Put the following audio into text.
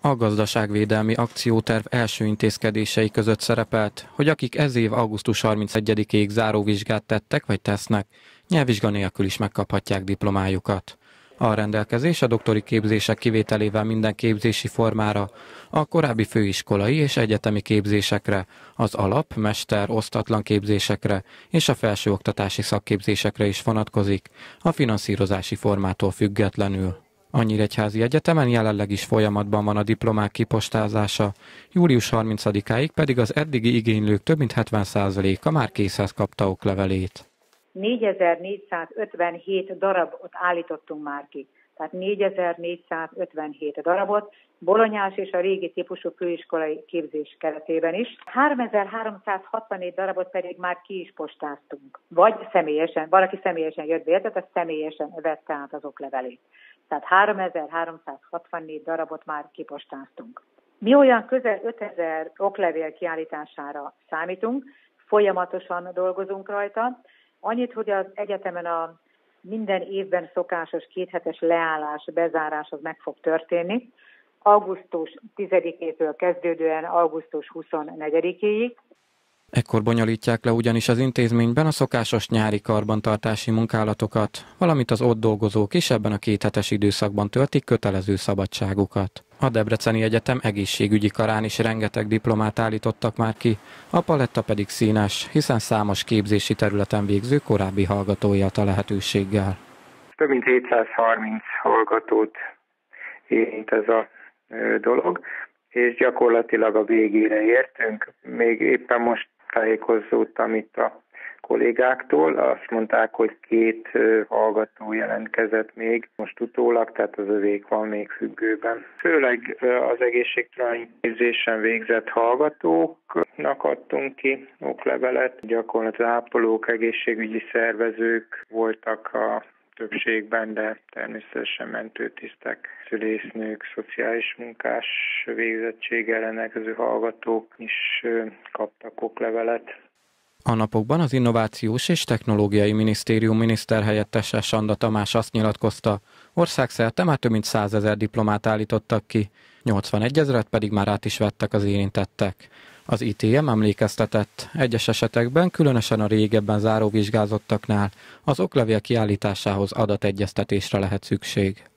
A gazdaságvédelmi akcióterv első intézkedései között szerepelt, hogy akik ez év augusztus 31-ig záróvizsgát tettek vagy tesznek, nyelvvizsga nélkül is megkaphatják diplomájukat. A rendelkezés a doktori képzések kivételével minden képzési formára, a korábbi főiskolai és egyetemi képzésekre, az alap, mester, osztatlan képzésekre és a felsőoktatási szakképzésekre is vonatkozik, a finanszírozási formától függetlenül. A Nyíregyházi Egyetemen jelenleg is folyamatban van a diplomák kipostázása, július 30-áig pedig az eddigi igénylők több mint 70%-a már készhez kapta oklevelét. 4457 darabot állítottunk már ki. Tehát 4457 darabot, bolonyás és a régi típusú főiskolai képzés keretében is. 3364 darabot pedig már ki is postáztunk. Vagy személyesen, valaki személyesen jött be, tehát az személyesen vette át az oklevelét. Tehát 3364 darabot már kipostáztunk. Mi olyan közel 5000 oklevél kiállítására számítunk, folyamatosan dolgozunk rajta. Annyit, hogy az egyetemen a minden évben szokásos 2 hetes leállás, bezárás az meg fog történni. Augusztus 10-től kezdődően augusztus 24-ig. Ekkor bonyolítják le ugyanis az intézményben a szokásos nyári karbantartási munkálatokat, valamint az ott dolgozók is ebben a 2 hetes időszakban töltik kötelező szabadságukat. A Debreceni Egyetem egészségügyi karán is rengeteg diplomát állítottak már ki, a paletta pedig színes, hiszen számos képzési területen végző korábbi hallgató élt a lehetőséggel. Több mint 730 hallgatót érint ez a dolog, és gyakorlatilag a végére értünk. Még éppen most tájékozódtam itt a kollégáktól, azt mondták, hogy 2 hallgató jelentkezett még most utólag, tehát az övék van még függőben. Főleg az egészségtudományi képzésen végzett hallgatóknak adtunk ki oklevelet, gyakorlatilag ápolók, egészségügyi szervezők voltak a többségben, de természetesen mentőtisztek, szülésznők, szociális munkás végzettséggel rendelkező hallgatók is kaptak oklevelet. A napokban az Innovációs és Technológiai Minisztérium miniszterhelyettese Sanda Tamás azt nyilatkozta, országszerte már több mint 100 000 diplomát állítottak ki, 81 000 pedig már át is vettek az érintettek. Az ITM emlékeztetett, egyes esetekben, különösen a régebben záróvizsgázottaknál az oklevél kiállításához adategyeztetésre lehet szükség.